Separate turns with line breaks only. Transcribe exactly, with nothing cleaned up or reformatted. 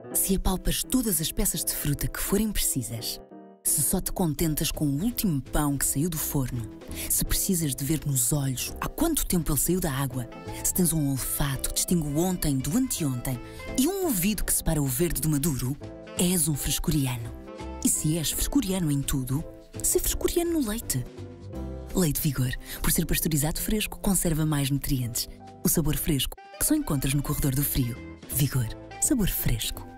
Se apalpas todas as peças de fruta que forem precisas, se só te contentas com o último pão que saiu do forno, se precisas de ver nos olhos há quanto tempo ele saiu da água, se tens um olfato que distingue o ontem do anteontem e um ouvido que separa o verde do maduro, és um frescuriano. E se és frescuriano em tudo, se frescuriano no leite. Leite Vigor, por ser pasteurizado fresco, conserva mais nutrientes. O sabor fresco que só encontras no corredor do frio. Vigor, sabor fresco.